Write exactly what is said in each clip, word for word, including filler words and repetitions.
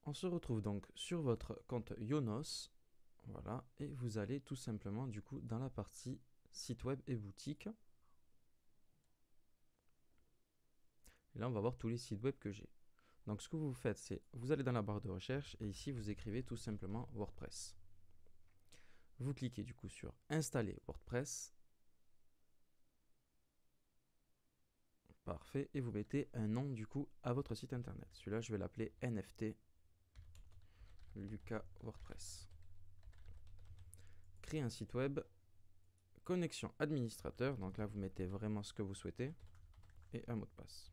On se retrouve donc sur votre compte Yonos. Voilà, et vous allez tout simplement du coup dans la partie site web et boutique. Et là, on va voir tous les sites web que j'ai. Donc, ce que vous faites, c'est vous allez dans la barre de recherche et ici, vous écrivez tout simplement WordPress. Vous cliquez du coup sur Installer WordPress. Parfait. Et vous mettez un nom du coup à votre site internet. Celui-là, je vais l'appeler N F T Lucas WordPress. Créer un site web. Connexion administrateur. Donc là, vous mettez vraiment ce que vous souhaitez. Et un mot de passe.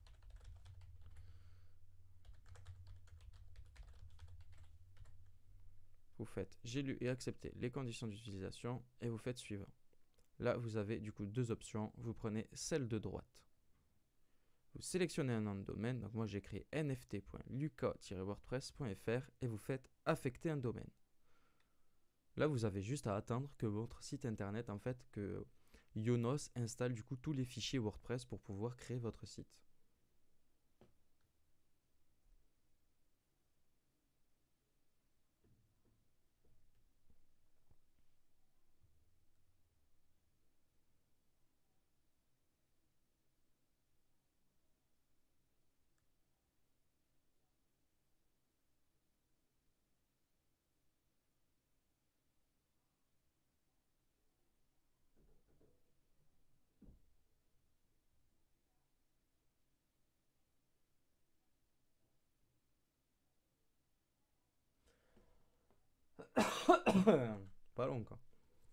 Vous faites j'ai lu et accepté les conditions d'utilisation et vous faites suivant. Là, vous avez du coup deux options. Vous prenez celle de droite. Vous sélectionnez un nom de domaine. Donc moi, j'ai créé n f t point lucas tiret wordpress point f r et vous faites affecter un domaine. Là, vous avez juste à attendre que votre site internet, en fait, que Yonos installe du coup tous les fichiers WordPress pour pouvoir créer votre site. Pas long, quoi.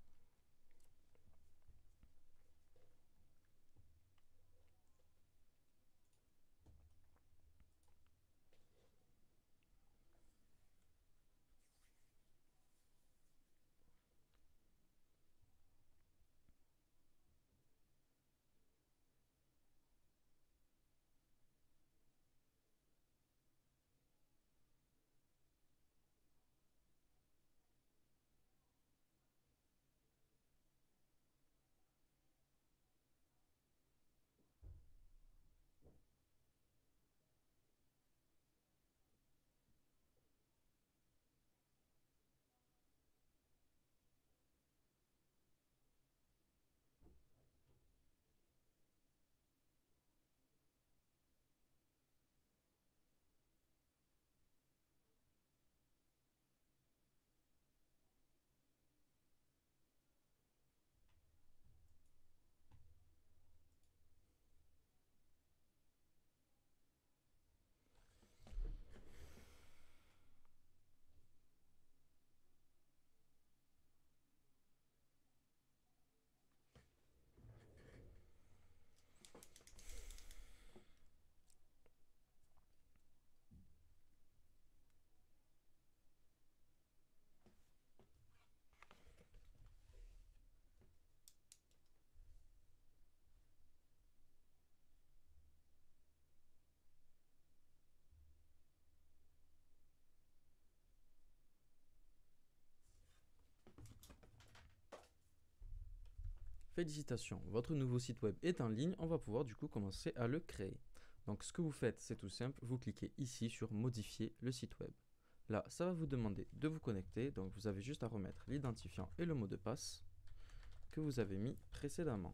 Félicitations, votre nouveau site web est en ligne. On va pouvoir du coup commencer à le créer. Donc ce que vous faites, c'est tout simple. Vous cliquez ici sur modifier le site web. Là, ça va vous demander de vous connecter. Donc vous avez juste à remettre l'identifiant et le mot de passe que vous avez mis précédemment.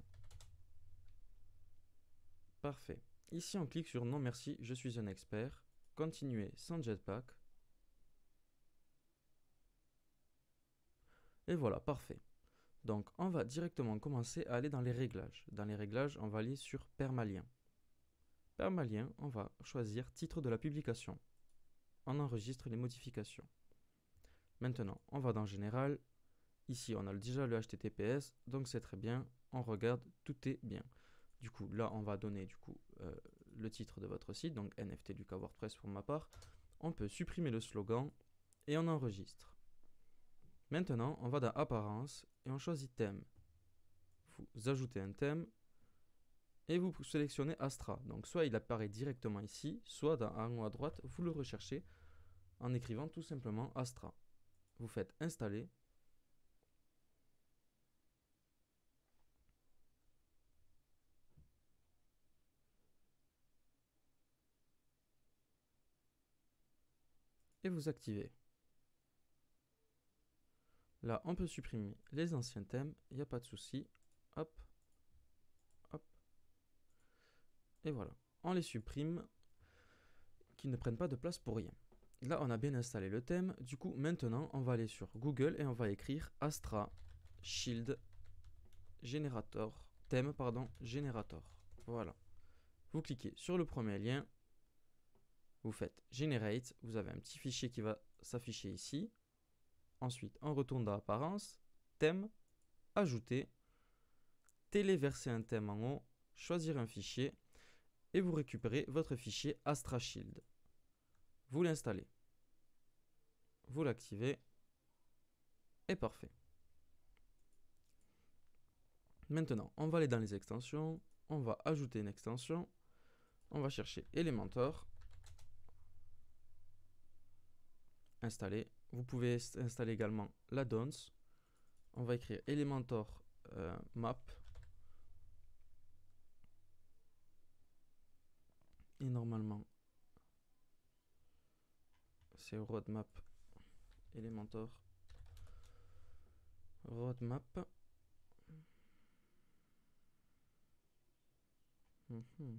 Parfait. Ici, on clique sur non merci, je suis un expert. Continuer sans Jetpack. Et voilà, parfait. Donc, on va directement commencer à aller dans les réglages. Dans les réglages, on va aller sur permalien. Permalien, on va choisir titre de la publication. On enregistre les modifications. Maintenant, on va dans général. Ici, on a déjà le H T T P S, donc c'est très bien. On regarde, tout est bien. Du coup, là, on va donner du coup euh, le titre de votre site, donc N F T Lucas WordPress pour ma part. On peut supprimer le slogan et on enregistre. Maintenant, on va dans Apparence et on choisit Thème. Vous ajoutez un thème et vous sélectionnez Astra. Donc, soit il apparaît directement ici, soit dans en haut à droite, vous le recherchez en écrivant tout simplement Astra. Vous faites Installer. et vous activez. Là, on peut supprimer les anciens thèmes, il n'y a pas de souci. Hop, hop. Et voilà, on les supprime, qu'ils ne prennent pas de place pour rien. Là, on a bien installé le thème. Du coup, maintenant, on va aller sur Google et on va écrire Astra Shield Generator, thème, pardon, Generator. Voilà. Vous cliquez sur le premier lien, vous faites Generate, vous avez un petit fichier qui va s'afficher ici. Ensuite, on retourne dans Apparence, Thème, Ajouter, téléverser un thème en haut, choisir un fichier et vous récupérez votre fichier Astra Shield. Vous l'installez, vous l'activez et parfait. Maintenant, on va aller dans les extensions, on va ajouter une extension, on va chercher Elementor, installer. Vous pouvez installer également l'addons. On va écrire Elementor euh, Map. Et normalement, c'est Roadmap Elementor Roadmap. Mm-hmm.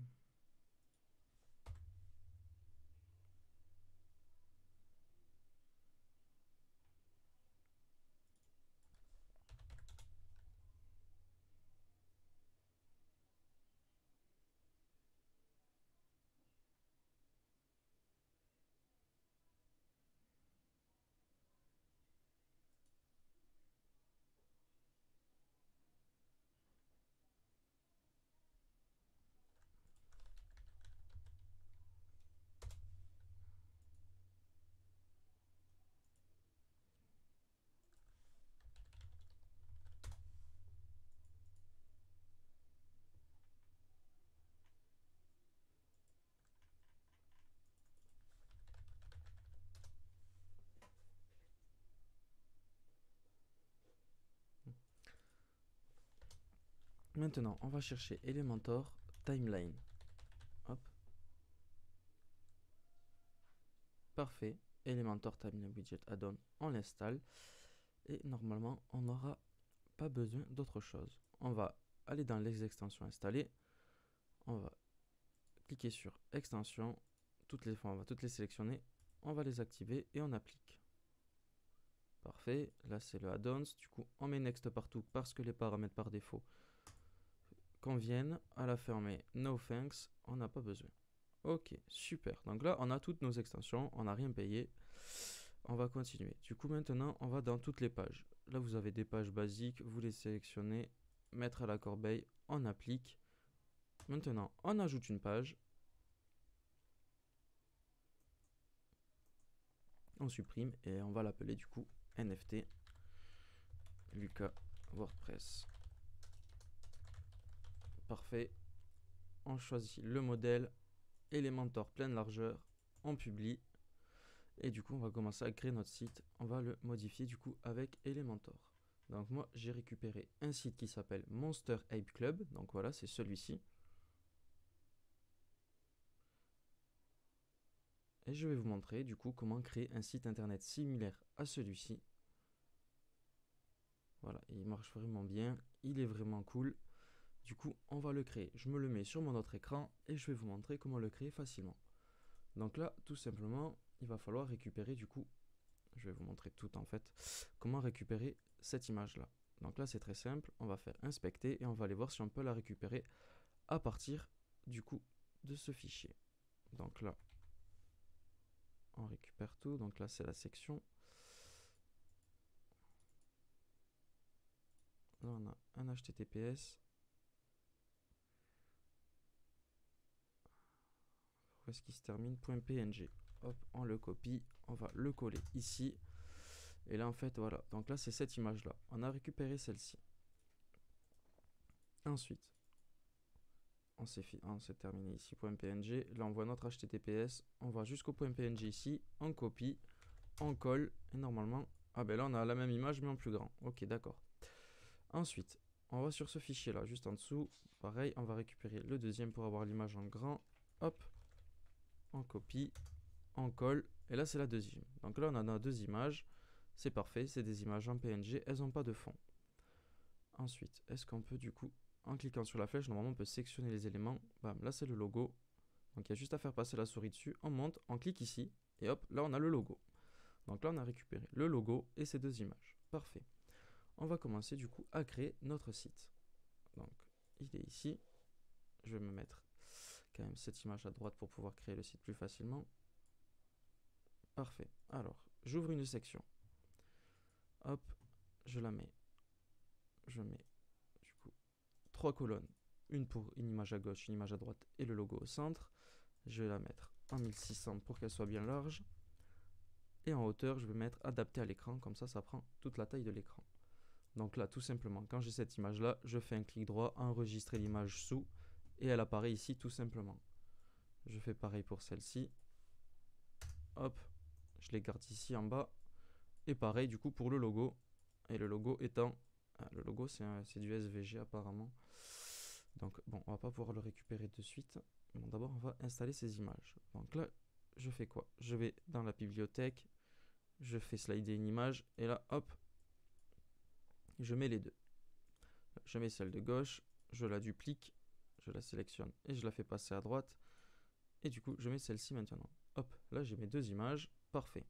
Maintenant, on va chercher Elementor Timeline. Hop. Parfait. Elementor Timeline Widget Add-on, on l'installe. Et normalement, on n'aura pas besoin d'autre chose. On va aller dans les extensions installées. On va cliquer sur Extensions. Toutes les fois, on va toutes les sélectionner. On va les activer et on applique. Parfait. Là, c'est le add-ons. Du coup, on met Next partout parce que les paramètres par défaut conviennent. À la fin, on met No thanks. On n'a pas besoin. Ok, super. Donc là, on a toutes nos extensions. On n'a rien payé. On va continuer. Du coup, maintenant, on va dans toutes les pages. Là, vous avez des pages basiques. Vous les sélectionnez. Mettre à la corbeille. On applique. Maintenant, on ajoute une page. On supprime et on va l'appeler du coup N F T Lucas WordPress. Parfait. On choisit le modèle Elementor pleine largeur. On publie. Et du coup, on va commencer à créer notre site. On va le modifier du coup avec Elementor. Donc moi, j'ai récupéré un site qui s'appelle Monster Ape Club. Donc voilà, c'est celui-ci. Et je vais vous montrer du coup comment créer un site internet similaire à celui-ci. Voilà, il marche vraiment bien. Il est vraiment cool. Du coup, on va le créer. Je me le mets sur mon autre écran et je vais vous montrer comment le créer facilement. Donc là, tout simplement, il va falloir récupérer du coup, je vais vous montrer tout en fait, comment récupérer cette image-là. Donc là, c'est très simple. On va faire inspecter et on va aller voir si on peut la récupérer à partir du coup de ce fichier. Donc là, on récupère tout. Donc là, c'est la section. Là, on a un H T T P S. Où est-ce qu'il se termine? .png. Hop, on le copie. On va le coller ici. Et là, en fait, voilà. Donc là, c'est cette image-là. On a récupéré celle-ci. Ensuite, on s'est terminé ici. .png. Là, on voit notre H T T P S. On va jusqu'au .png ici. On copie. On colle. Et normalement... Ah ben là, on a la même image, mais en plus grand. Ok, d'accord. Ensuite, on va sur ce fichier-là, juste en dessous. Pareil, on va récupérer le deuxième pour avoir l'image en grand. Hop. On copie. On colle. Et là, c'est la deuxième. Donc là, on en a deux images. C'est parfait, c'est des images en P N G, elles n'ont pas de fond. Ensuite, est-ce qu'on peut du coup, en cliquant sur la flèche, normalement on peut sélectionner les éléments. Bam, là c'est le logo. Donc il y a juste à faire passer la souris dessus, on monte, on clique ici, et hop, là on a le logo. Donc là on a récupéré le logo et ces deux images. Parfait. On va commencer du coup à créer notre site. Donc il est ici. Je vais me mettre quand même cette image à droite pour pouvoir créer le site plus facilement. Parfait. Alors, j'ouvre une section. Hop, je la mets. Je mets du coup trois colonnes. Une pour une image à gauche, une image à droite et le logo au centre. Je vais la mettre en mille six cents pour qu'elle soit bien large. Et en hauteur, je vais mettre adapté à l'écran. Comme ça, ça prend toute la taille de l'écran. Donc là, tout simplement, quand j'ai cette image-là, je fais un clic droit, enregistrer l'image sous. Et elle apparaît ici tout simplement. Je fais pareil pour celle-ci. Hop, je les garde ici en bas. Et pareil du coup pour le logo. Et le logo étant... Ah, le logo c'est du S V G apparemment. Donc bon, on va pas pouvoir le récupérer de suite. Bon, d'abord on va installer ces images. Donc là, je fais quoi? Je vais dans la bibliothèque. Je fais slider une image. Et là, hop, je mets les deux. Je mets celle de gauche. Je la duplique. Je la sélectionne et je la fais passer à droite. Et du coup, je mets celle-ci maintenant. Hop, là j'ai mes deux images. Parfait.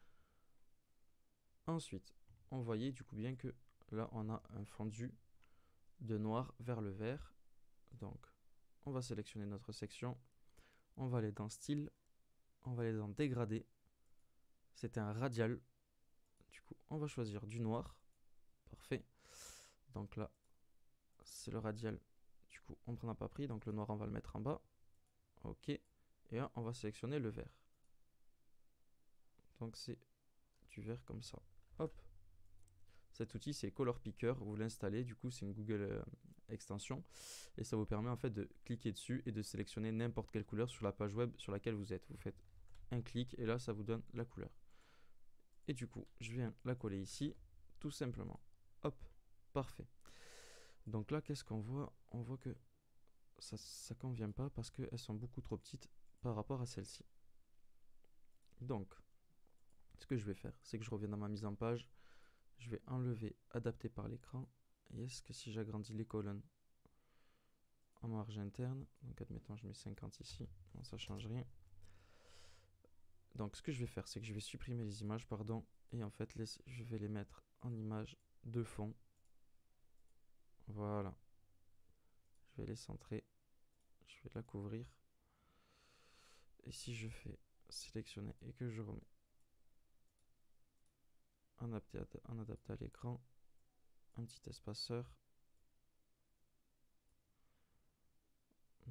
Ensuite, on voyait du coup bien que là on a un fondu de noir vers le vert. Donc, on va sélectionner notre section. On va aller dans style. On va aller dans dégradé. C'était un radial. Du coup, on va choisir du noir. Parfait. Donc là, c'est le radial. Du coup, on n'en a pas pris. Donc le noir, on va le mettre en bas. Ok. Et là, on va sélectionner le vert. Donc c'est du vert comme ça. Hop. Cet outil, c'est Color Picker. Vous l'installez. Du coup, c'est une Google euh, extension. Et ça vous permet en fait de cliquer dessus et de sélectionner n'importe quelle couleur sur la page web sur laquelle vous êtes. Vous faites un clic et là, ça vous donne la couleur. Et du coup, je viens la coller ici, tout simplement. Hop, parfait. Donc là, qu'est-ce qu'on voit? On voit que ça ne convient pas parce qu'elles sont beaucoup trop petites par rapport à celle-ci. Donc, ce que je vais faire, c'est que je reviens dans ma mise en page. Je vais enlever adapter par l'écran. Et est-ce que si j'agrandis les colonnes en marge interne, donc admettons je mets cinquante ici, non, ça change rien. Donc ce que je vais faire, c'est que je vais supprimer les images, pardon, et en fait les, je vais les mettre en image de fond. Voilà. Je vais les centrer. Je vais la couvrir. Et si je fais sélectionner et que je remets en adapté à, en adapté à l'écran, un petit espaceur. Non.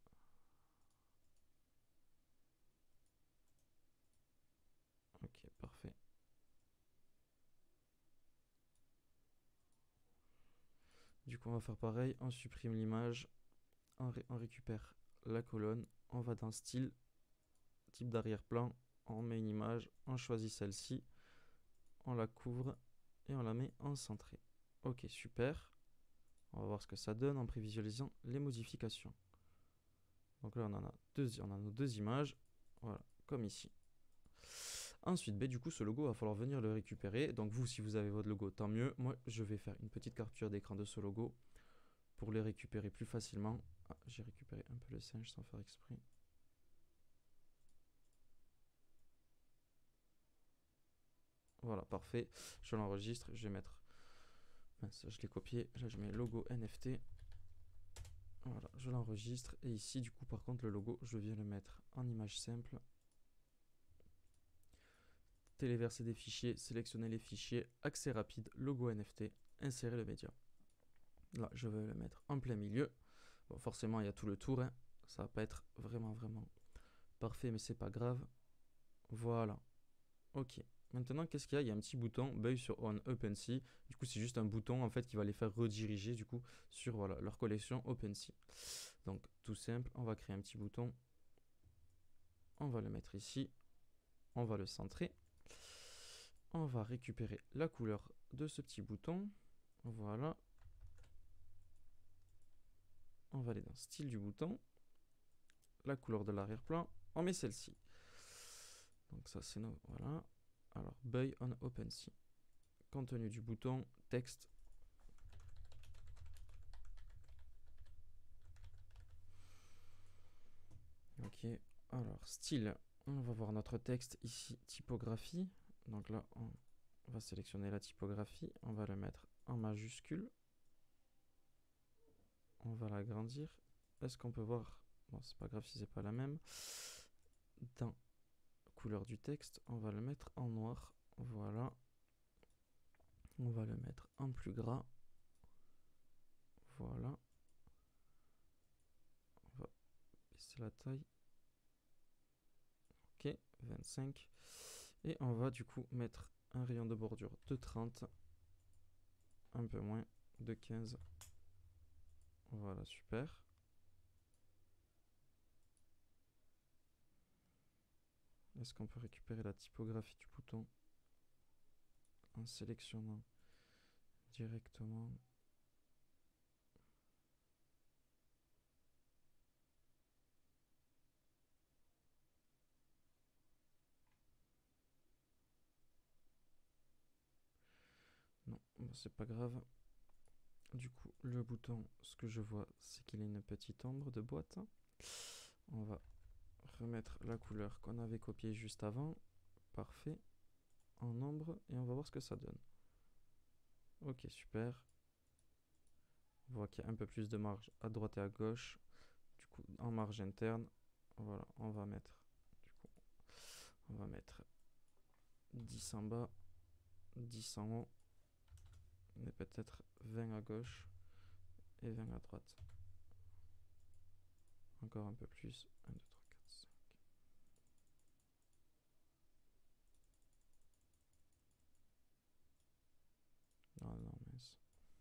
Ok, parfait. Du coup, on va faire pareil. On supprime l'image. On, ré on récupère la colonne. On va dans style, type d'arrière-plan. On met une image. On choisit celle-ci. On la couvre et on la met en centré. Ok, super. On va voir ce que ça donne en prévisualisant les modifications. Donc là, on en a deux, on a nos deux images. Voilà, comme ici. Ensuite, bah, du coup, ce logo, il va falloir venir le récupérer. Donc vous, si vous avez votre logo, tant mieux. Moi, je vais faire une petite capture d'écran de ce logo pour les récupérer plus facilement. Ah, j'ai récupéré un peu le singe sans faire exprès. Voilà, parfait. Je l'enregistre. Je vais mettre... Mince, je l'ai copié. Là, je mets logo N F T. Voilà, je l'enregistre. Et ici, du coup, par contre, le logo, je viens le mettre en image simple. Téléverser des fichiers, sélectionner les fichiers, accès rapide, logo N F T, insérer le média. Là, je vais le mettre en plein milieu. Bon, forcément, il y a tout le tour. Hein. Ça va pas être vraiment, vraiment parfait, mais c'est pas grave. Voilà. Ok. Maintenant, qu'est-ce qu'il y a? Il y a un petit bouton Buy sur On OpenSea. Du coup, c'est juste un bouton en fait qui va les faire rediriger du coup sur voilà, leur collection OpenSea. Donc, tout simple, on va créer un petit bouton. On va le mettre ici. On va le centrer. On va récupérer la couleur de ce petit bouton. Voilà. On va aller dans style du bouton. La couleur de l'arrière-plan. On met celle-ci. Donc Donc ça c'est nos... Voilà. Alors, buy on OpenSea. Contenu du bouton, texte. Ok. Alors, style. On va voir notre texte ici, typographie. Donc là, on va sélectionner la typographie. On va le mettre en majuscule. On va l'agrandir. Est-ce qu'on peut voir... Bon, c'est pas grave si c'est pas la même. Dans couleur du texte, on va le mettre en noir. Voilà. On va le mettre en plus gras. Voilà. On va baisser la taille. Ok, vingt-cinq. Et on va du coup mettre un rayon de bordure de trente. Un peu moins, de quinze. Voilà, super. Est-ce qu'on peut récupérer la typographie du bouton en sélectionnant directement? Non, c'est pas grave. Du coup, le bouton, ce que je vois, c'est qu'il a une petite ombre de boîte. On va remettre la couleur qu'on avait copiée juste avant. Parfait. En ombre, et on va voir ce que ça donne. Ok, super. On voit qu'il y a un peu plus de marge à droite et à gauche. Du coup, en marge interne, voilà, on va mettre, du coup, on va mettre dix en bas, dix en haut, mais peut-être vingt à gauche et vingt à droite. Encore un peu plus. un, deux, trois, quatre, cinq. Non, non, mince.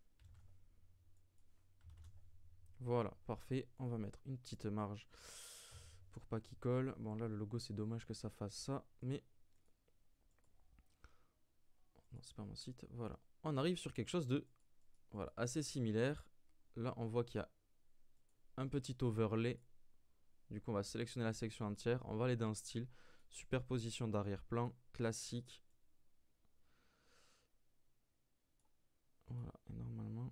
Voilà, parfait. On va mettre une petite marge pour pas qu'il colle. Bon, là, le logo, c'est dommage que ça fasse ça, mais... Non, c'est pas mon site. Voilà. On arrive sur quelque chose de voilà, assez similaire. Là, on voit qu'il y a un petit overlay. Du coup, on va sélectionner la section entière. On va aller dans style. Superposition d'arrière-plan. Classique. Voilà. Et normalement...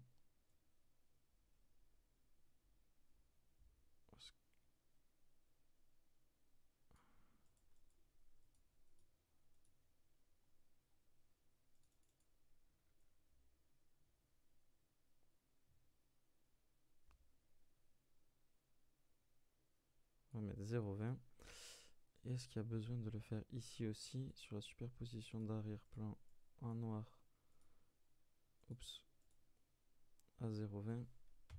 On va mettre zéro virgule vingt. Est-ce qu'il y a besoin de le faire ici aussi, sur la superposition d'arrière-plan en noir? Oups. À zéro virgule vingt.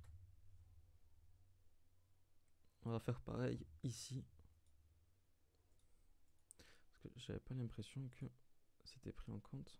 On va faire pareil ici. Parce que j'avais pas l'impression que c'était pris en compte.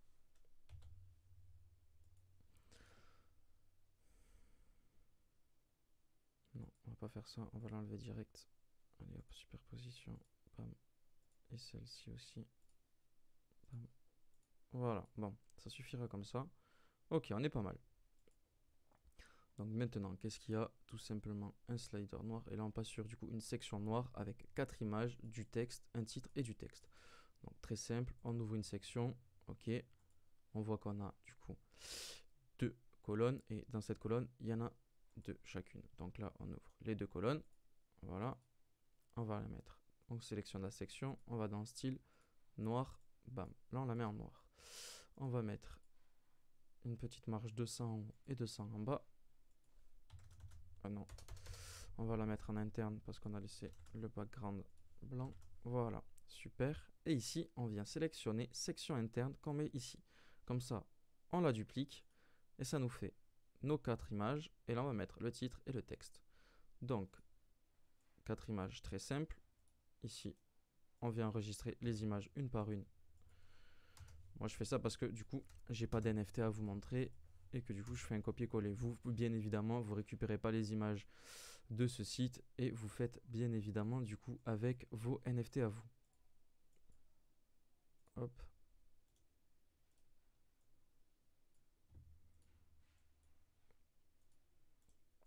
Non, on va pas faire ça. On va l'enlever direct. Allez hop, superposition. Bam. Et celle-ci aussi. Bam. Voilà, bon, ça suffira comme ça. Ok, on est pas mal. Donc maintenant, qu'est-ce qu'il y a? Tout simplement un slider noir. Et là, on passe sur du coup une section noire avec quatre images, du texte, un titre et du texte. Donc très simple, on ouvre une section. Ok, on voit qu'on a du coup deux colonnes. Et dans cette colonne, il y en a deux chacune. Donc là, on ouvre les deux colonnes. Voilà, on va la mettre. On sélectionne la section, on va dans style, noir, bam. Là, on la met en noir. On va mettre une petite marge deux cents en haut et deux cents en bas. Ah non, on va la mettre en interne parce qu'on a laissé le background blanc. Voilà, super. Et ici, on vient sélectionner section interne qu'on met ici. Comme ça, on la duplique et ça nous fait nos quatre images. Et là, on va mettre le titre et le texte. Donc, quatre images très simples. Ici, on vient enregistrer les images une par une. Moi, je fais ça parce que du coup, j'ai pas d'N F T à vous montrer et que du coup, je fais un copier-coller. Vous, bien évidemment, vous récupérez pas les images de ce site et vous faites bien évidemment du coup avec vos N F T à vous. Hop.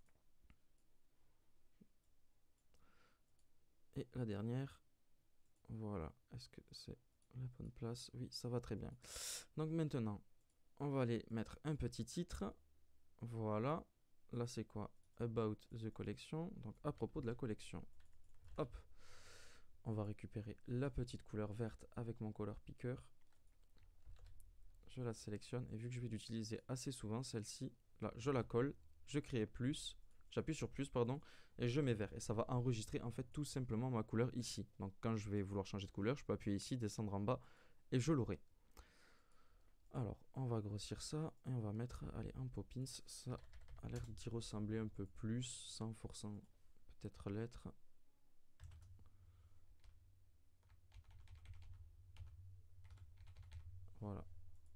Et la dernière. Voilà. Est-ce que c'est la bonne place? Oui, ça va très bien. Donc maintenant, on va aller mettre un petit titre. Voilà. Là, c'est quoi? About the collection. Donc, à propos de la collection. Hop. On va récupérer la petite couleur verte avec mon color picker. Je la sélectionne et vu que je vais l'utiliser assez souvent, celle-ci, là, je la colle, je crée plus, j'appuie sur plus, pardon, et je mets vert. Et ça va enregistrer en fait tout simplement ma couleur ici. Donc quand je vais vouloir changer de couleur, je peux appuyer ici, descendre en bas et je l'aurai. Alors, on va grossir ça et on va mettre, allez, un Poppins. Ça a l'air d'y ressembler un peu plus, sans forcément peut-être l'être. Voilà.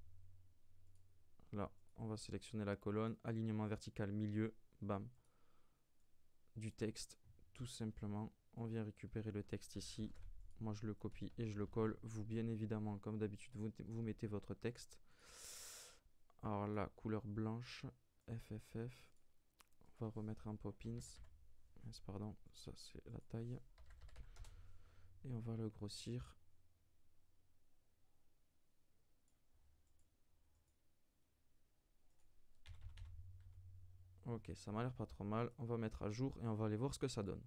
Là, on va sélectionner la colonne, alignement vertical milieu, bam, du texte, tout simplement. On vient récupérer le texte ici. Moi, je le copie et je le colle. Vous, bien évidemment, comme d'habitude, vous, vous mettez votre texte. Alors là, couleur blanche, F F F. On va remettre un Poppins. Pardon, ça c'est la taille. Et on va le grossir. Ok, ça m'a l'air pas trop mal. On va mettre à jour et on va aller voir ce que ça donne.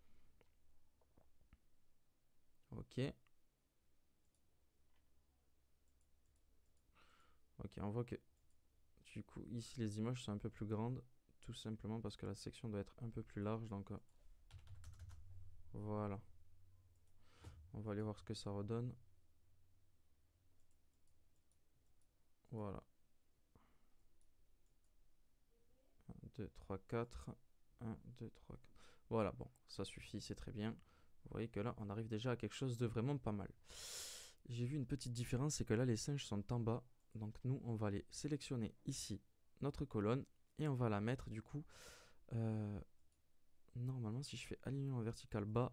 Ok. Ok, on voit que du coup, ici les images sont un peu plus grandes. Tout simplement parce que la section doit être un peu plus large. Donc euh, voilà. On va aller voir ce que ça redonne. Voilà. un, deux, trois, quatre. un, deux, trois, quatre. Voilà, bon, ça suffit, c'est très bien. Vous voyez que là, on arrive déjà à quelque chose de vraiment pas mal. J'ai vu une petite différence, c'est que là, les singes sont en bas. Donc nous, on va aller sélectionner ici notre colonne et on va la mettre du coup. Euh, normalement, si je fais alignement vertical bas,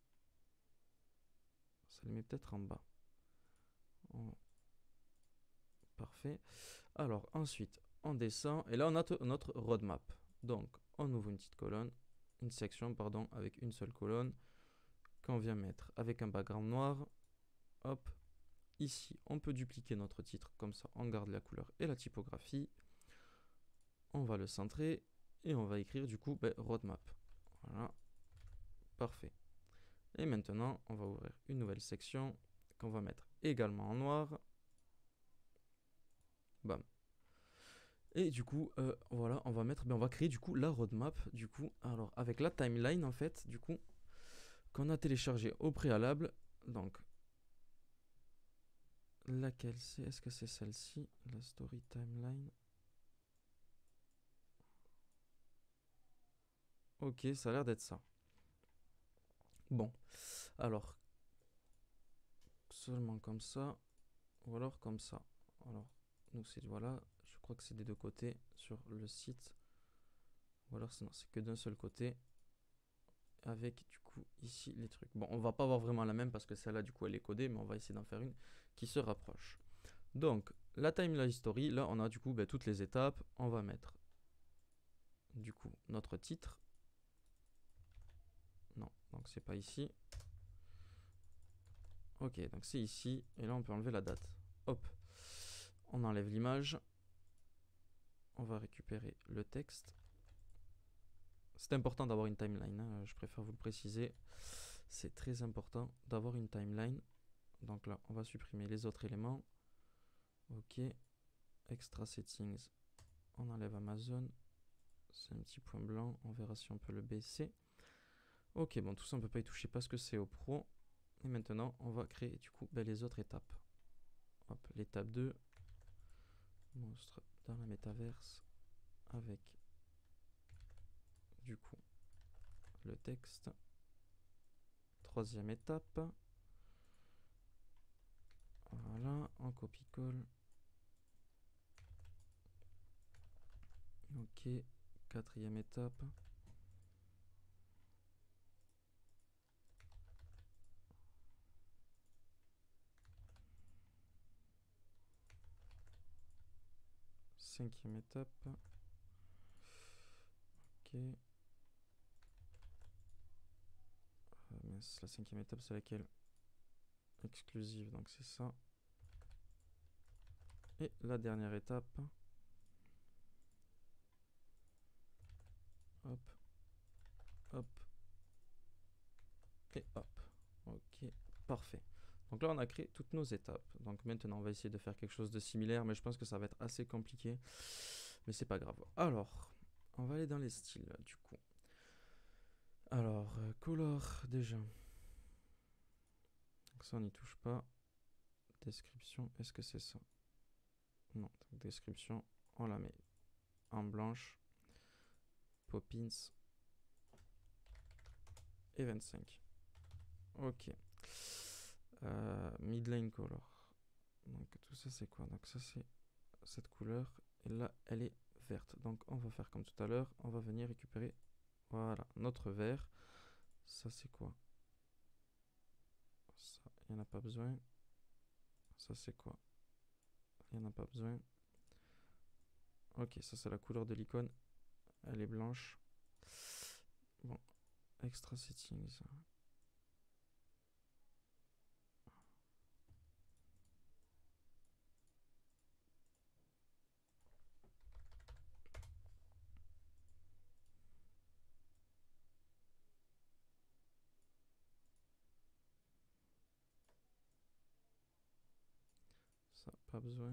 ça les met peut-être en bas. Oh. Parfait. Alors ensuite, on descend et là, on a notre roadmap. Donc, on ouvre une petite colonne, une section, pardon, avec une seule colonne qu'on vient mettre avec un background noir. Hop. Ici, on peut dupliquer notre titre, comme ça on garde la couleur et la typographie. On va le centrer et on va écrire du coup ben, roadmap. Voilà, parfait. Et maintenant, on va ouvrir une nouvelle section qu'on va mettre également en noir. Bam. Et du coup, euh, voilà, on va mettre, ben, on va créer du coup la roadmap. Du coup, alors avec la timeline en fait, du coup, qu'on a téléchargé au préalable. Donc, laquelle c'est? Est-ce que c'est celle-ci, la story timeline? Ok, ça a l'air d'être ça. Bon, alors, seulement comme ça, ou alors comme ça. Alors, nous c'est, voilà, je crois que c'est des deux côtés sur le site. Ou alors sinon c'est que d'un seul côté. Avec du coup ici les trucs. Bon, on va pas avoir vraiment la même parce que celle-là du coup elle est codée, mais on va essayer d'en faire une qui se rapproche. Donc, la timeline story, là on a du coup ben, toutes les étapes. On va mettre du coup notre titre. Non, donc c'est pas ici. Ok, donc c'est ici. Et là on peut enlever la date. Hop, on enlève l'image. On va récupérer le texte. C'est important d'avoir une timeline, hein, je préfère vous le préciser. C'est très important d'avoir une timeline. Donc là, on va supprimer les autres éléments. Ok. Extra settings. On enlève Amazon. C'est un petit point blanc. On verra si on peut le baisser. Ok, bon, tout ça, on ne peut pas y toucher parce que c'est au pro. Et maintenant, on va créer du coup ben, les autres étapes. Hop, l'étape deux. Monstre dans la métaverse. Avec du coup le texte. Troisième étape. Voilà, on copie-colle. Ok, quatrième étape. Cinquième étape. Ok. Euh, mince, la cinquième étape, c'est laquelle? exclusive, donc c'est ça. Et la dernière étape. Hop, hop, et hop. Ok, parfait. Donc là, on a créé toutes nos étapes. Donc maintenant, on va essayer de faire quelque chose de similaire, mais je pense que ça va être assez compliqué. Mais c'est pas grave. Alors, on va aller dans les styles, du coup. Alors, euh, color, déjà. Donc ça, on n'y touche pas. Description, est-ce que c'est ça? Non, donc description, on la met en blanche. Poppins. Et vingt-cinq. Ok. Euh, midline color. Donc tout ça c'est quoi? Donc ça c'est cette couleur. Et là elle est verte. Donc on va faire comme tout à l'heure. On va venir récupérer, voilà, notre vert. Ça c'est quoi? Ça, il n'y en a pas besoin. Ça c'est quoi? Il n'y en a pas besoin. Ok, ça c'est la couleur de l'icône. Elle est blanche. Bon, extra settings. Ça, pas besoin.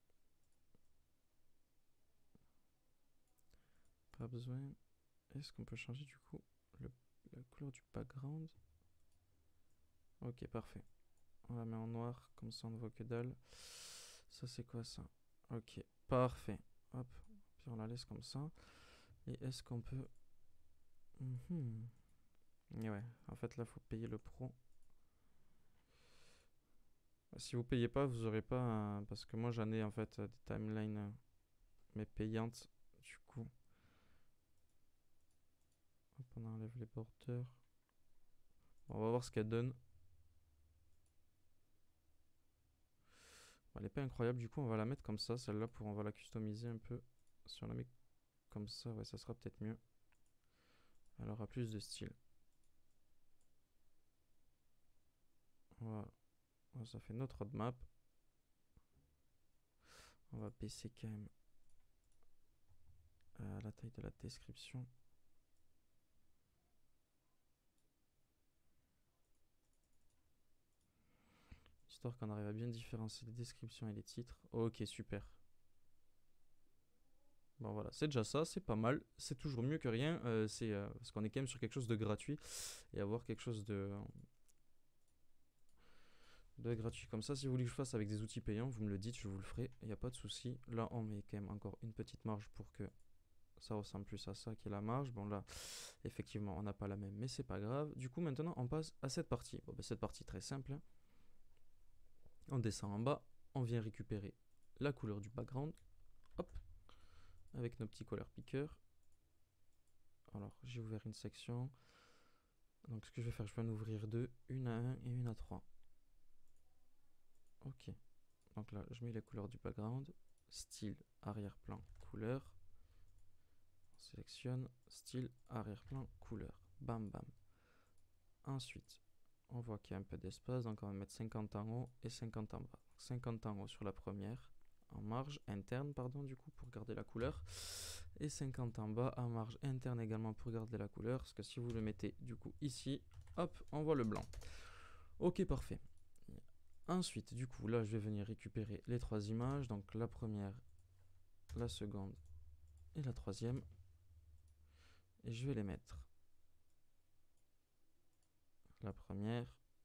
Pas besoin. Est-ce qu'on peut changer du coup le, la couleur du background? Ok, parfait. On la met en noir, comme ça on ne voit que dalle. Ça c'est quoi ça? Ok, parfait. Hop, puis on la laisse comme ça. Et est-ce qu'on peut... Mm-hmm. Et ouais, en fait là faut payer le pro. Si vous payez pas, vous aurez pas un... Parce que moi j'en ai en fait des timelines euh, mais payantes. Du coup, hop, on enlève les borders. Bon, on va voir ce qu'elle donne. Elle est pas incroyable, du coup on va la mettre comme ça, celle-là, pour on va la customiser un peu. Si on la met comme ça, ouais, ça sera peut-être mieux. Elle aura plus de style. Voilà, ça fait notre roadmap. On va baisser quand même euh, la taille de la description. Histoire qu'on arrive à bien différencier les descriptions et les titres. Ok, super. Bon voilà, c'est déjà ça, c'est pas mal. C'est toujours mieux que rien. Euh, c'est euh, parce qu'on est quand même sur quelque chose de gratuit. Et avoir quelque chose de, de gratuit comme ça. Si vous voulez que je fasse avec des outils payants, vous me le dites, je vous le ferai. Il n'y a pas de souci. Là, on met quand même encore une petite marge pour que ça ressemble plus à ça qui est la marge. Bon là, effectivement, on n'a pas la même, mais c'est pas grave. Du coup, maintenant, on passe à cette partie. Bon, ben, cette partie très simple. Hein. On descend en bas, on vient récupérer la couleur du background. Hop, avec nos petits color pickers. Alors, j'ai ouvert une section. Donc, ce que je vais faire, je vais en ouvrir deux, une à un et une à trois. Ok. Donc là, je mets les couleurs du background. Style, arrière-plan, couleur. On sélectionne. Style, arrière-plan, couleur. Bam, bam. Ensuite, on voit qu'il y a un peu d'espace. Donc, on va mettre cinquante en haut et cinquante en bas. cinquante en haut sur la première. En marge interne, pardon, du coup, pour garder la couleur. Et cinquante en bas, en marge interne également pour garder la couleur. Parce que si vous le mettez, du coup, ici, hop, on voit le blanc. Ok, parfait. Ensuite, du coup, là, je vais venir récupérer les trois images. Donc, la première, la seconde et la troisième. Et je vais les mettre. La première.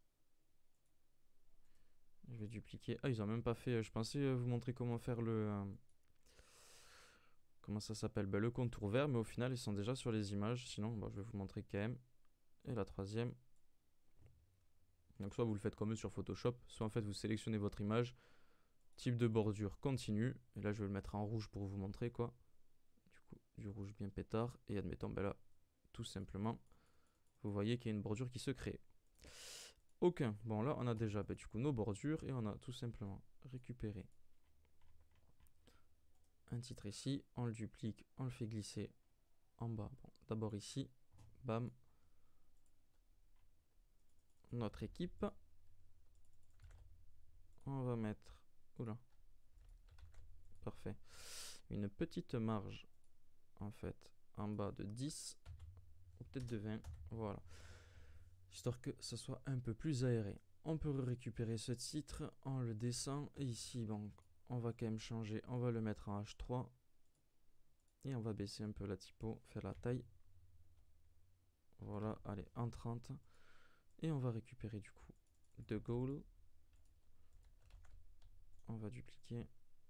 Je vais dupliquer. Ah, ils ont même pas fait... Je pensais vous montrer comment faire le... Euh, comment ça s'appelle? Ben, le contour vert, mais au final, ils sont déjà sur les images. Sinon, bon, je vais vous montrer quand même. Et la troisième. Donc, soit vous le faites comme eux sur Photoshop, soit en fait, vous sélectionnez votre image. Type de bordure continue. Et là, je vais le mettre en rouge pour vous montrer, quoi. Du coup, du rouge bien pétard. Et admettons, ben là, tout simplement, vous voyez qu'il y a une bordure qui se crée. Aucun. Bon, là, on a déjà ben, du coup nos bordures et on a tout simplement récupéré un titre ici. On le duplique, on le fait glisser en bas. Bon, d'abord ici, bam. Notre équipe. mettre... Oula. Parfait. Une petite marge, en fait, en bas de dix, ou peut-être de vingt, voilà. Histoire que ça soit un peu plus aéré. On peut récupérer ce titre, on le descend, et ici, donc, on va quand même changer, on va le mettre en H trois, et on va baisser un peu la typo, faire la taille. Voilà, allez, en trente, et on va récupérer du coup de goal. On va dupliquer.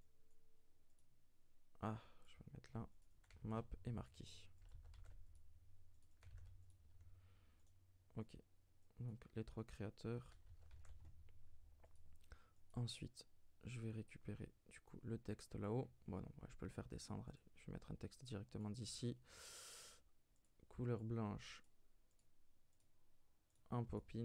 Ah, je vais le mettre là. Map est marqué. Ok. Donc les trois créateurs. Ensuite, je vais récupérer du coup le texte là-haut. Bon non, ouais, je peux le faire descendre. Allez, je vais mettre un texte directement d'ici. Couleur blanche. Un Poppins.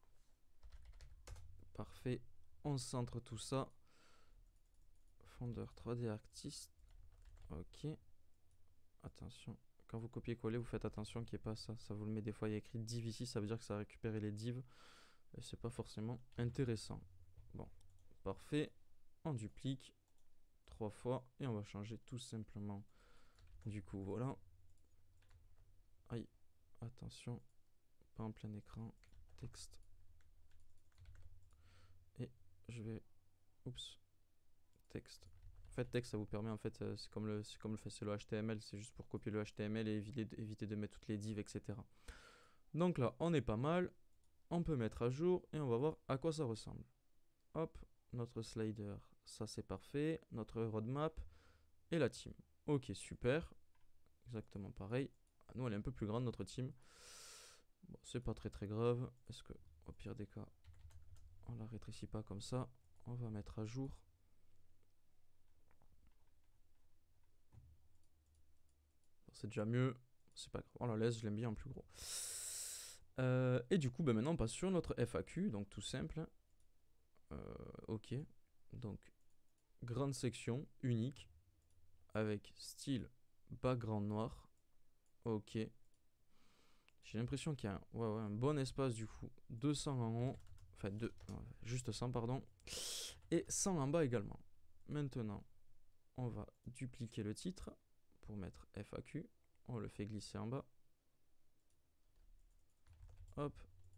Parfait. On centre tout ça. Fondeur trois D Artist. Ok. Attention. Quand vous copiez-coller, vous faites attention qu'il n'y ait pas ça. Ça vous le met des fois, il y a écrit div ici, ça veut dire que ça a récupéré les divs. Et c'est pas forcément intéressant. Bon, parfait. On duplique trois fois et on va changer tout simplement. Du coup, voilà. Aïe, attention, pas en plein écran. Texte. Et je vais... Oups. Texte. En fait, texte, ça vous permet, en fait, euh, c'est comme le, c'est comme le fait, c'est le H T M L, c'est juste pour copier le H T M L et éviter, éviter de mettre toutes les divs, et cetera. Donc là, on est pas mal. On peut mettre à jour et on va voir à quoi ça ressemble. Hop, notre slider, ça c'est parfait. Notre roadmap et la team. Ok, super. Exactement pareil. Nous, elle est un peu plus grande, notre team. Bon, c'est pas très très grave. Est-ce que, au pire des cas, on la rétrécit pas comme ça. On va mettre à jour. Bon, c'est déjà mieux. C'est pas grave. On la laisse, je l'aime bien en plus gros. Euh, et du coup, ben maintenant, on passe sur notre F A Q. Donc, tout simple. Euh, ok. Donc, grande section, unique. Avec style background noir. Ok. J'ai l'impression qu'il y a un, ouais, ouais, un bon espace du coup. deux cents en haut. Enfin, deux, euh, juste cent, pardon. Et cent en bas également. Maintenant, on va dupliquer le titre pour mettre F A Q. On le fait glisser en bas. Hop.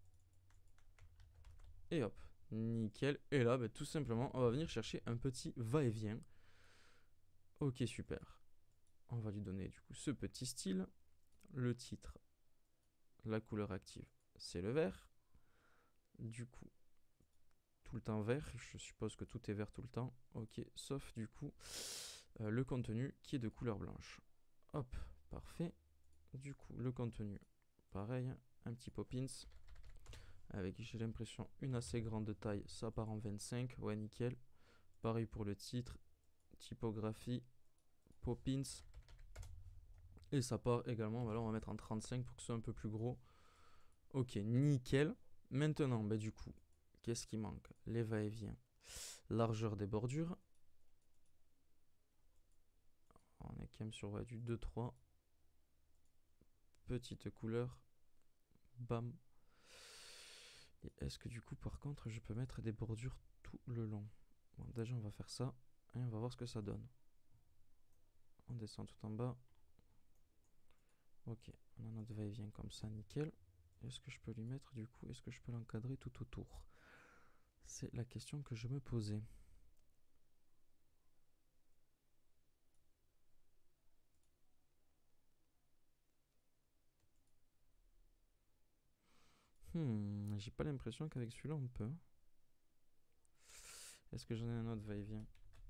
Et hop. Nickel. Et là, bah, tout simplement, on va venir chercher un petit va-et-vient. Ok, super. On va lui donner du coup ce petit style. Le titre, la couleur active, c'est le vert. Du coup, tout le temps vert. Je suppose que tout est vert tout le temps. Ok, sauf du coup euh, le contenu qui est de couleur blanche. Hop, parfait. Du coup, le contenu, pareil, un petit Poppins. Avec, j'ai l'impression, une assez grande taille. Ça part en vingt-cinq. Ouais, nickel. Pareil pour le titre. Typographie, Poppins. Et ça part également, voilà, on va mettre en trente-cinq pour que ce soit un peu plus gros. Ok, nickel. Maintenant, bah, du coup, qu'est-ce qui manque? Les va-et-vient. Largeur des bordures. On est quand même sur ouais, du deux trois. Petite couleur. Bam. Et est-ce que du coup, par contre, je peux mettre des bordures tout le long? Bon, déjà, on va faire ça. Et on va voir ce que ça donne. On descend tout en bas. Ok, on a notre va-et-vient comme ça, nickel. Est-ce que je peux lui mettre du coup? Est-ce que je peux l'encadrer tout autour? C'est la question que je me posais. Hmm, j'ai pas l'impression qu'avec celui-là on peut. Est-ce que j'en ai un autre va-et-vient?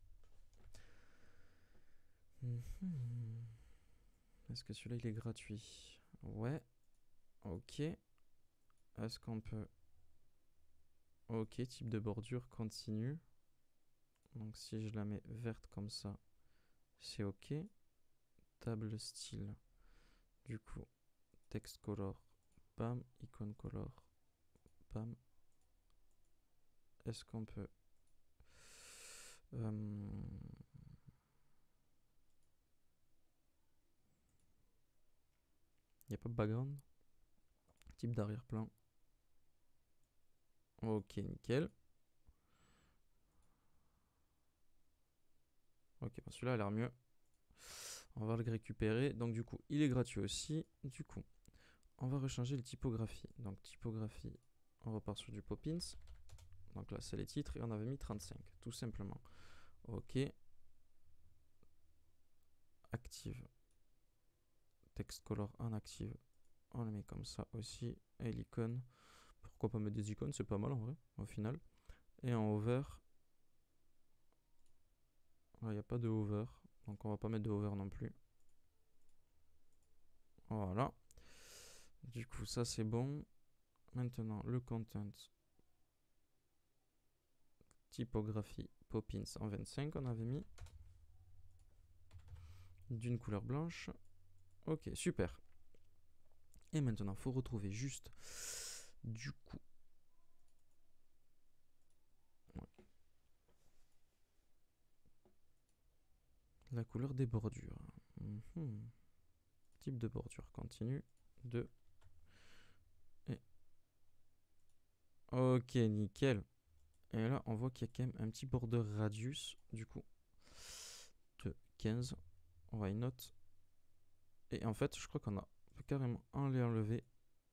hmm. Est-ce que celui-là il est gratuit? Ouais. Ok. Est-ce qu'on peut... Ok, type de bordure continue. Donc si je la mets verte comme ça, c'est ok. Table style. Du coup, text color. Bam. Icon color. Bam. Est-ce qu'on peut... Euh... Il n'y a pas de background. Type d'arrière-plan. Ok, nickel. Ok, bon, celui-là a l'air mieux. On va le récupérer. Donc du coup, il est gratuit aussi. Du coup, on va rechanger le typographie. Donc typographie, on repart sur du Poppins. Donc là, c'est les titres et on avait mis trente-cinq, tout simplement. Ok. Active. Text color en active. On le met comme ça aussi. Et l'icône. Pourquoi pas mettre des icônes? C'est pas mal en vrai, au final. Et en hover. Il n'y a pas de hover. Donc on va pas mettre de hover non plus. Voilà. Du coup, ça c'est bon. Maintenant, le content. Typographie Poppins en vingt-cinq, on avait mis. D'une couleur blanche. Ok, super. Et maintenant, il faut retrouver juste, du coup, ouais, la couleur des bordures. Mmh. Type de bordure, continue. deux. Et... ok, nickel. Et là, on voit qu'il y a quand même un petit border radius, du coup, de quinze. Why not? Et en fait, je crois qu'on a carrément enlevé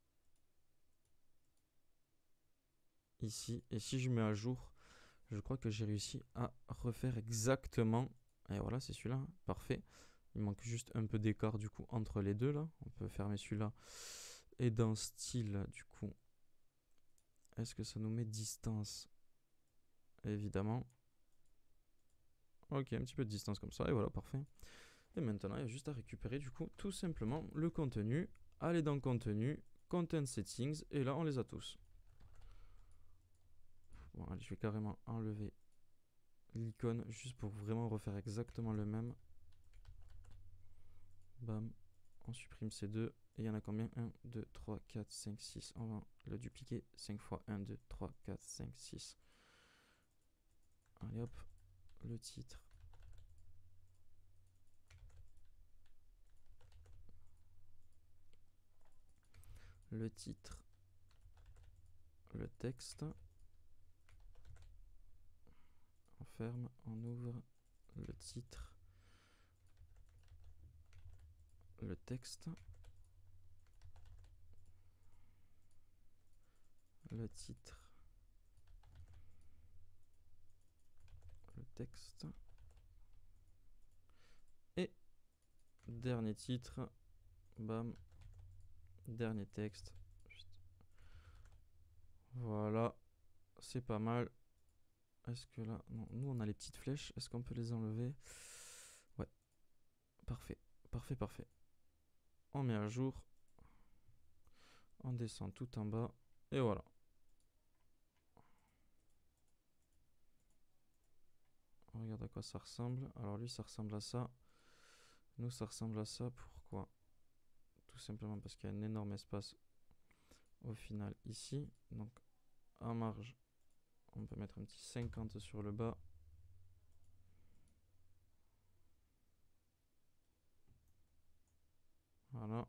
ici. Et si je mets à jour, je crois que j'ai réussi à refaire exactement. Et voilà, c'est celui-là, hein. Parfait. Il manque juste un peu d'écart du coup entre les deux là. On peut fermer celui-là. Et dans style, du coup, est-ce que ça nous met distance? Évidemment. Ok, un petit peu de distance comme ça, et voilà, parfait. Et maintenant, il y a juste à récupérer du coup tout simplement le contenu. Aller dans contenu, content settings, et là on les a tous. Bon, allez, je vais carrément enlever l'icône juste pour vraiment refaire exactement le même. Bam, on supprime ces deux. Et il y en a combien? un, deux, trois, quatre, cinq, six. On va le dupliquer cinq fois. un, deux, trois, quatre, cinq, six. Allez hop, le titre. Le titre. Le texte. On ferme, on ouvre le titre. Le texte. Le titre. Le texte. Et dernier titre. Bam. Dernier texte. Voilà. C'est pas mal. Est-ce que là... non, nous on a les petites flèches. Est-ce qu'on peut les enlever? Ouais. Parfait. Parfait, parfait. On met à jour. On descend tout en bas. Et voilà. On regarde à quoi ça ressemble. Alors lui ça ressemble à ça. Nous ça ressemble à ça. Pourquoi? Tout simplement parce qu'il y a un énorme espace au final ici. Donc en marge, on peut mettre un petit cinquante sur le bas. Voilà.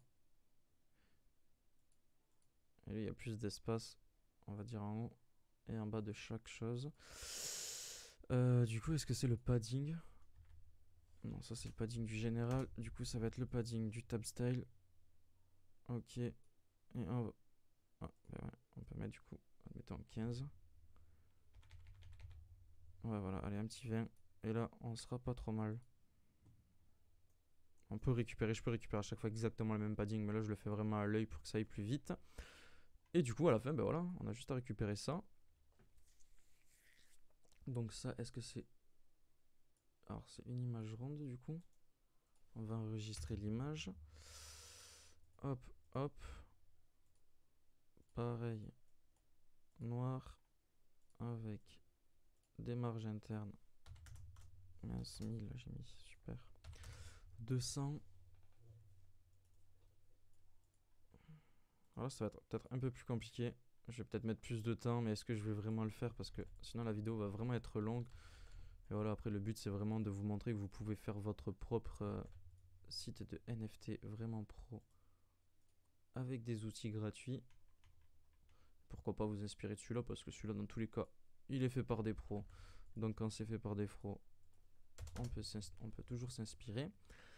Et lui il y a plus d'espace, on va dire en haut et en bas de chaque chose. Euh, du coup, est-ce que c'est le padding? Non, ça c'est le padding du général. Du coup, ça va être le padding du tab style. Ok. Et on va... ah, bah ouais, on peut mettre du coup, admettons quinze. Ouais, voilà, allez, un petit vingt. Et là, on sera pas trop mal. On peut récupérer, je peux récupérer à chaque fois exactement le même padding, mais là, je le fais vraiment à l'œil pour que ça aille plus vite. Et du coup, à la fin, ben voilà, on a juste à récupérer ça. Donc ça, est-ce que c'est... alors, c'est une image ronde, du coup. On va enregistrer l'image. Hop, hop. Pareil. Noir. Avec des marges internes. Mince, mille, j'ai mis. Super. deux cents. Alors ça va être peut-être un peu plus compliqué. Je vais peut-être mettre plus de temps, mais est-ce que je vais vraiment le faire? Parce que sinon la vidéo va vraiment être longue. Et voilà, après le but c'est vraiment de vous montrer que vous pouvez faire votre propre euh, site de N F T vraiment pro. Avec des outils gratuits. Pourquoi pas vous inspirer de celui-là? Parce que celui-là dans tous les cas, il est fait par des pros. Donc quand c'est fait par des pros, on peut, on peut toujours s'inspirer.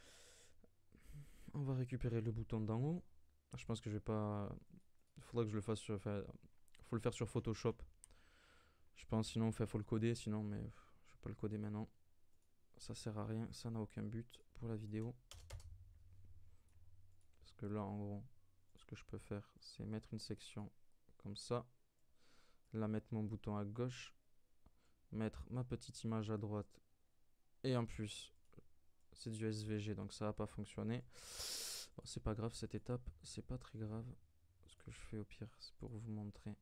On va récupérer le bouton d'en haut. Je pense que je vais pas... Il faudra que je le fasse sur... Enfin, faut le faire sur Photoshop. Je pense, sinon, il faut le coder, sinon, mais je vais pas le coder maintenant. Ça sert à rien, ça n'a aucun but pour la vidéo. Parce que là, en gros, ce que je peux faire, c'est mettre une section comme ça. Là, mettre mon bouton à gauche. Mettre ma petite image à droite. Et en plus, c'est du S V G, donc ça va pas fonctionner. Bon, c'est pas grave, cette étape, c'est pas très grave. Ce que je fais au pire, c'est pour vous montrer.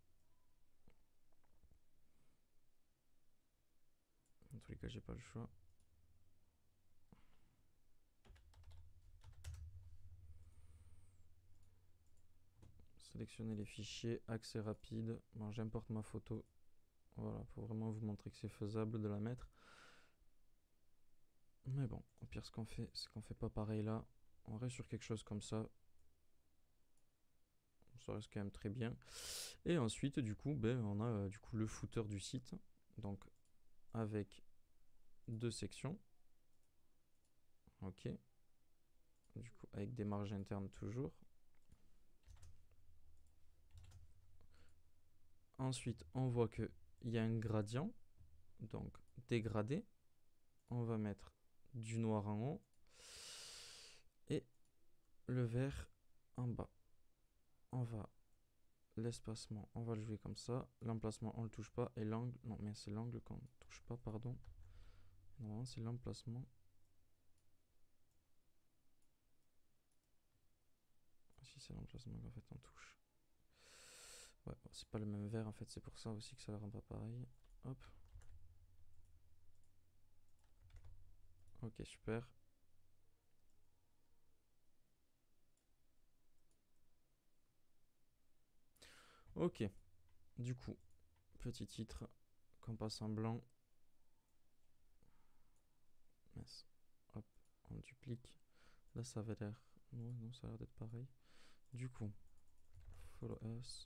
En tous les cas, j'ai pas le choix. Sélectionner les fichiers, accès rapide. Bon, j'importe ma photo. Voilà, pour vraiment vous montrer que c'est faisable de la mettre. Mais bon, au pire, ce qu'on fait, c'est qu'on fait pas pareil là. On reste sur quelque chose comme ça. Ça reste quand même très bien. Et ensuite, du coup, ben, on a euh, du coup le footer du site. Donc, avec deux sections. Ok. Du coup, avec des marges internes toujours. Ensuite, on voit qu'il y a un gradient. Donc, dégradé. On va mettre du noir en haut. Et le vert en bas. On va... L'espacement, on va le jouer comme ça. L'emplacement, on le touche pas. Et l'angle, non, mais c'est l'angle qu'on ne touche pas, pardon. Normalement, c'est l'emplacement. Si c'est l'emplacement qu'en fait on touche. Ouais, bon, c'est pas le même vert en fait, c'est pour ça aussi que ça ne rend pas pareil. Hop. Ok, super. Ok. Du coup, petit titre qu'on passe en blanc. Mince. Hop, on duplique. Là, ça avait l'air... Non, non, ça a l'air d'être pareil. Du coup, follow us.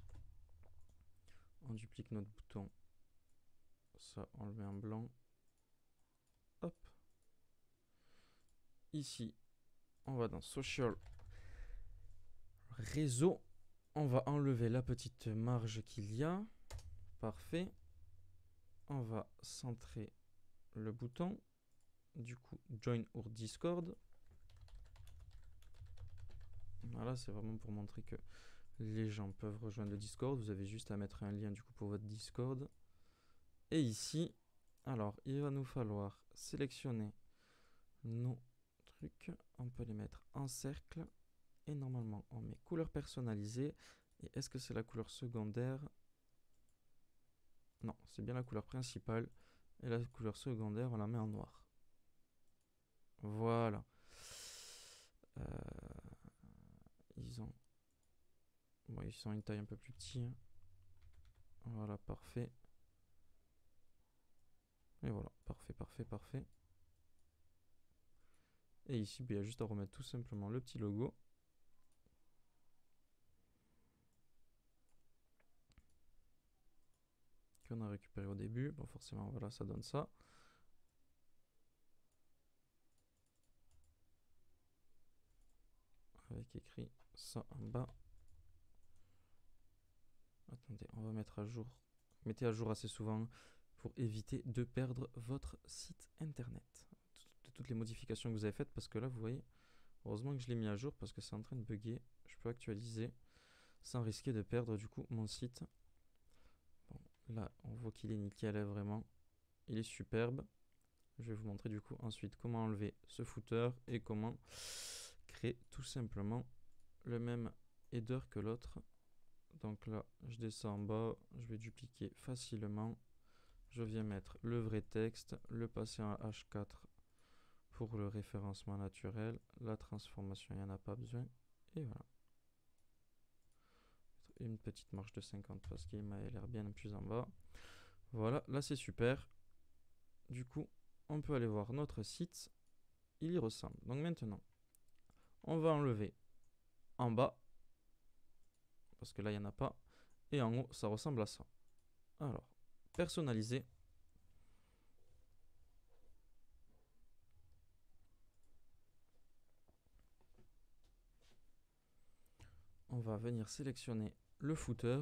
On duplique notre bouton. Ça, on le met en blanc. Hop. Ici, on va dans Social Réseau. On va enlever la petite marge qu'il y a. Parfait. On va centrer le bouton. Du coup, Join or Discord. Voilà, c'est vraiment pour montrer que les gens peuvent rejoindre le Discord. Vous avez juste à mettre un lien du coup pour votre Discord. Et ici, alors, il va nous falloir sélectionner nos trucs. On peut les mettre en cercle. Et normalement, on met couleur personnalisée. Et est-ce que c'est la couleur secondaire? Non, c'est bien la couleur principale. Et la couleur secondaire, on la met en noir. Voilà. Euh, ils ont... Bon, ils sont une taille un peu plus petite. Hein. Voilà, parfait. Et voilà, parfait, parfait, parfait. Et ici, ben, il y a juste à remettre tout simplement le petit logo. Qu'on a récupéré au début. Bon, forcément, voilà, ça donne ça. Avec écrit ça en bas. Attendez, on va mettre à jour. Mettez à jour assez souvent pour éviter de perdre votre site internet. De toutes les modifications que vous avez faites, parce que là, vous voyez, heureusement que je l'ai mis à jour parce que c'est en train de bugger. Je peux actualiser sans risquer de perdre du coup mon site. Bon, là, on voit qu'il est nickel, vraiment. Il est superbe. Je vais vous montrer du coup ensuite comment enlever ce footer et comment créer tout simplement le même header que l'autre. Donc là, je descends en bas, je vais dupliquer facilement. Je viens mettre le vrai texte, le passer en H quatre pour le référencement naturel. La transformation, il n'y en a pas besoin. Et voilà. Une petite marge de cinquante parce qu'il m'a l'air bien plus en bas. Voilà, là c'est super. Du coup, on peut aller voir notre site. Il y ressemble. Donc maintenant, on va enlever en bas. Parce que là, il n'y en a pas. Et en haut, ça ressemble à ça. Alors, personnaliser. va venir sélectionner le footer.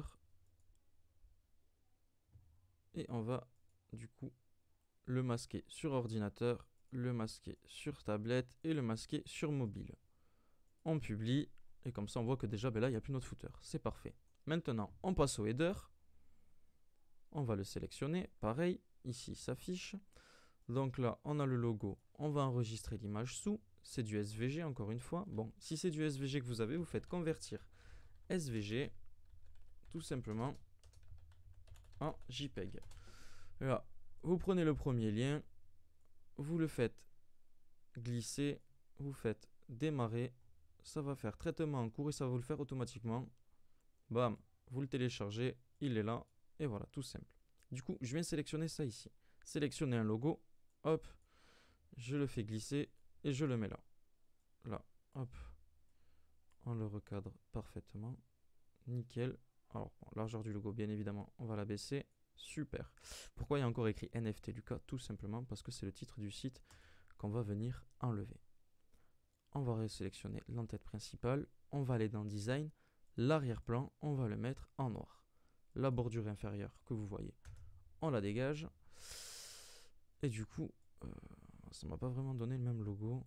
Et on va du coup le masquer sur ordinateur, le masquer sur tablette et le masquer sur mobile. On publie et comme ça on voit que déjà ben là il n'y a plus notre footer. C'est parfait. Maintenant on passe au header. On va le sélectionner. Pareil, ici s'affiche. Donc là on a le logo. On va enregistrer l'image sous. C'est du S V G encore une fois. Bon, si c'est du S V G que vous avez, vous faites convertir S V G tout simplement en JPEG. Là, vous prenez le premier lien, vous le faites glisser, vous faites démarrer, ça va faire traitement en cours et ça va vous le faire automatiquement. Bam, vous le téléchargez, il est là, et voilà, tout simple. Du coup, je viens sélectionner ça ici. Sélectionner un logo, hop, je le fais glisser et je le mets là. Là, hop, on le recadre parfaitement, nickel. Alors, bon, largeur du logo, bien évidemment, on va la baisser. Super. Pourquoi il y a encore écrit N F T Lucas? Tout simplement parce que c'est le titre du site qu'on va venir enlever. On va resélectionner l'entête principale. On va aller dans Design. L'arrière-plan, on va le mettre en noir. La bordure inférieure que vous voyez, on la dégage. Et du coup, euh, ça m'a pas vraiment donné le même logo.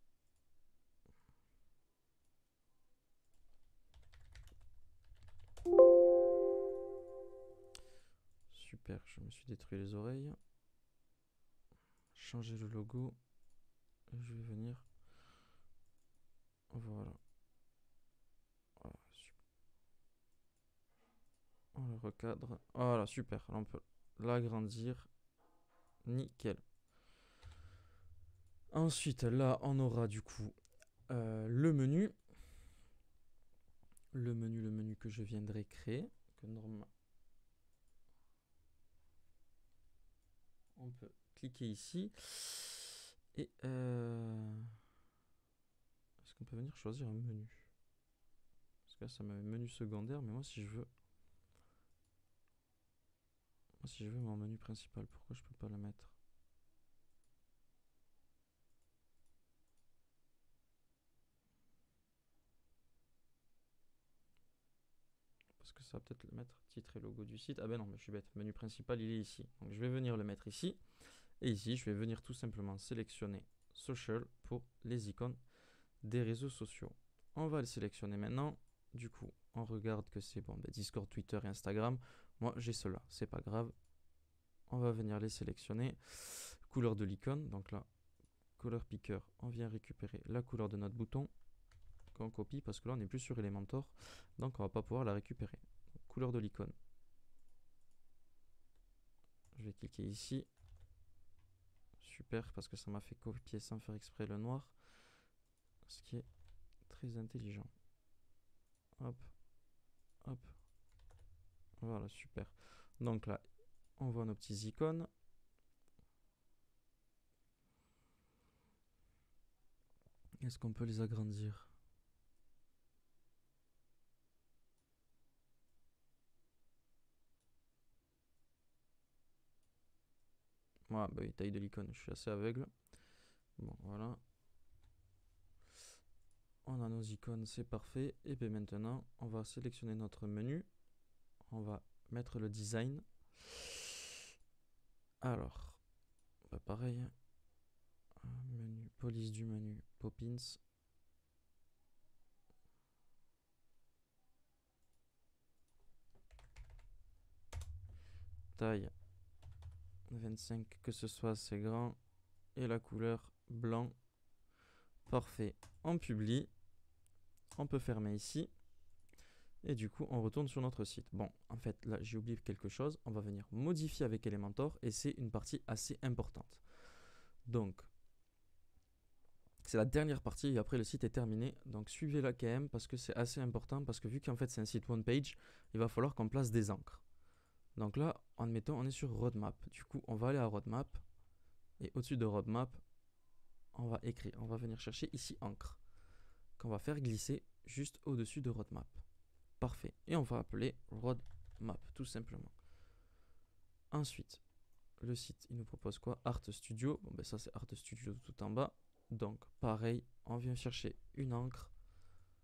Super, je me suis détruit les oreilles. Changer le logo. Et je vais venir. Voilà. Voilà, super. On le recadre. Voilà, super. Là, on peut l'agrandir. Nickel. Ensuite, là, on aura du coup euh, le menu. Le menu, le menu que je viendrai créer. Que normalement, on peut cliquer ici. Et euh, est-ce qu'on peut venir choisir un menu? Parce que là, ça m'a mis menu secondaire. Mais moi, si je veux... Moi, si je veux mon menu principal, pourquoi je peux pas le mettre? Parce que ça va peut-être le mettre titre et logo du site. Ah ben non, mais je suis bête. Menu principal, il est ici. Donc je vais venir le mettre ici. Et ici, je vais venir tout simplement sélectionner Social pour les icônes des réseaux sociaux. On va le sélectionner maintenant. Du coup, on regarde que c'est bon, ben Discord, Twitter et Instagram. Moi, j'ai cela. C'est pas grave. On va venir les sélectionner. Couleur de l'icône. Donc là, Color Picker. On vient récupérer la couleur de notre bouton. Qu'on copie parce que là, on n'est plus sur Elementor. Donc, on va pas pouvoir la récupérer. Donc, couleur de l'icône. Je vais cliquer ici. Super, parce que ça m'a fait copier sans faire exprès le noir. Ce qui est très intelligent. Hop, hop. Voilà, super. Donc là, on voit nos petits icônes. Est-ce qu'on peut les agrandir? Voilà, bah oui, taille de l'icône, je suis assez aveugle. Bon, voilà. On a nos icônes, c'est parfait. Et bien maintenant, on va sélectionner notre menu. On va mettre le design. Alors, bah pareil. Menu, police du menu, Poppins. Taille vingt-cinq, que ce soit assez grand. Et la couleur blanc. Parfait. On publie. On peut fermer ici. Et du coup, on retourne sur notre site. Bon, en fait, là, j'ai oublié quelque chose. On va venir modifier avec Elementor et c'est une partie assez importante. Donc, c'est la dernière partie et après le site est terminé. Donc, suivez-la quand même parce que c'est assez important parce que vu qu'en fait, c'est un site one page, il va falloir qu'on place des encres. Donc là, admettons, on est sur Roadmap. Du coup, on va aller à Roadmap et au-dessus de Roadmap, on va écrire, on va venir chercher ici encre qu'on va faire glisser juste au-dessus de Roadmap. Parfait. Et on va appeler Roadmap, tout simplement. Ensuite, le site, il nous propose quoi? Art Studio. Bon, ben ça, c'est Art Studio tout en bas. Donc, pareil, on vient chercher une encre.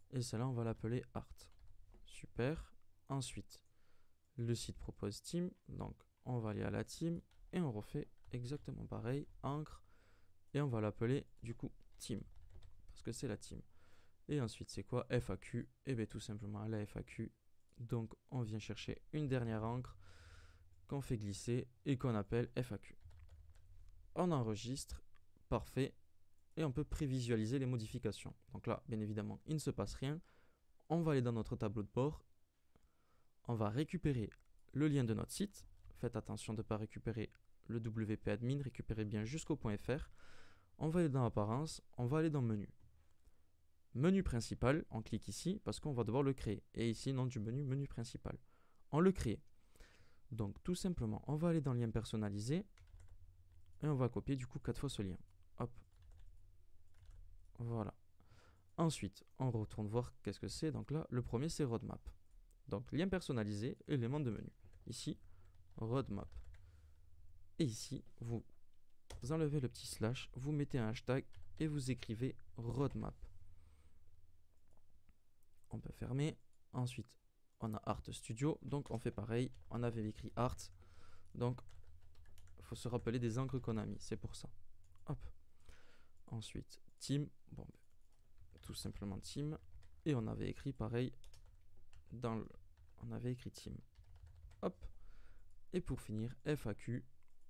Et celle-là, on va l'appeler art. Super. Ensuite, le site propose team. Donc, on va aller à la team et on refait exactement pareil. Encre. Et on va l'appeler du coup team. Parce que c'est la team. Et ensuite, c'est quoi F A Q? Et bien tout simplement la F A Q. Donc, on vient chercher une dernière encre qu'on fait glisser et qu'on appelle F A Q. On enregistre. Parfait. Et on peut prévisualiser les modifications. Donc là, bien évidemment, il ne se passe rien. On va aller dans notre tableau de bord. On va récupérer le lien de notre site. Faites attention de ne pas récupérer le W P admin. Récupérez bien jusqu'au .fr. On va aller dans Apparence. On va aller dans Menu. Menu principal, on clique ici parce qu'on va devoir le créer. Et ici, nom du menu, menu principal. On le crée. Donc tout simplement, on va aller dans lien personnalisé. Et on va copier du coup quatre fois ce lien. Hop. Voilà. Ensuite, on retourne voir qu'est-ce que c'est. Donc là, le premier, c'est roadmap. Donc, lien personnalisé, élément de menu. Ici, roadmap. Et ici, vous enlevez le petit slash, vous mettez un hashtag et vous écrivez roadmap. On peut fermer. Ensuite, on a Art Studio. Donc, on fait pareil. On avait écrit Art. Donc, il faut se rappeler des encres qu'on a mis. C'est pour ça. Hop. Ensuite, team. Bon, tout simplement team. Et on avait écrit pareil dans le... On avait écrit team. Hop. Et pour finir, F A Q.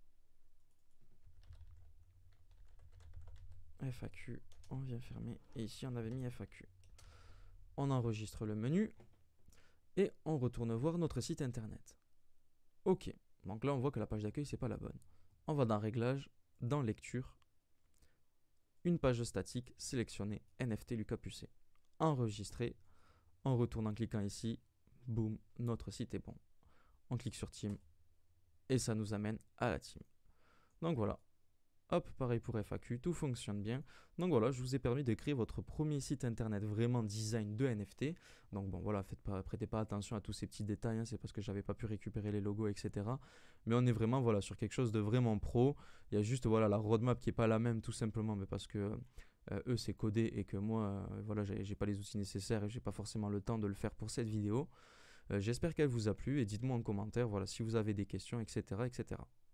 F A Q. On vient fermer. Et ici, on avait mis F A Q. On enregistre le menu. Et on retourne voir notre site internet. Ok. Donc là, on voit que la page d'accueil, c'est pas la bonne. On va dans Réglages, dans Lecture. Une page statique, sélectionnée, N F T Lucas Pucé. Enregistrer. On retourne en cliquant ici. Boum, notre site est bon. On clique sur Team. Et ça nous amène à la team. Donc voilà. Hop, pareil pour F A Q, tout fonctionne bien. Donc voilà, je vous ai permis de créer votre premier site internet vraiment design de N F T. Donc bon, voilà, faites pas, prêtez pas attention à tous ces petits détails, hein, c'est parce que j'avais pas pu récupérer les logos, et cetera. Mais on est vraiment voilà, sur quelque chose de vraiment pro. Il y a juste voilà, la roadmap qui n'est pas la même, tout simplement, mais parce que euh, eux, c'est codé et que moi, euh, voilà, j'ai, j'ai pas les outils nécessaires et j'ai pas forcément le temps de le faire pour cette vidéo. Euh, j'espère qu'elle vous a plu et dites-moi en commentaire voilà, si vous avez des questions, et cetera, et cetera.